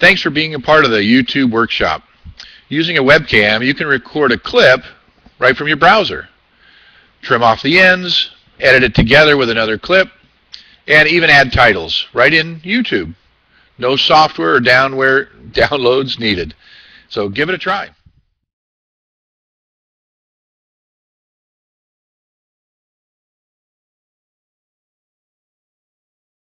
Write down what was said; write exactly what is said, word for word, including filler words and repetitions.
Thanks for being a part of the YouTube workshop. Using a webcam, you can record a clip right from your browser. Trim off the ends, edit it together with another clip, and even add titles right in YouTube. No software or downware downloads needed. So give it a try.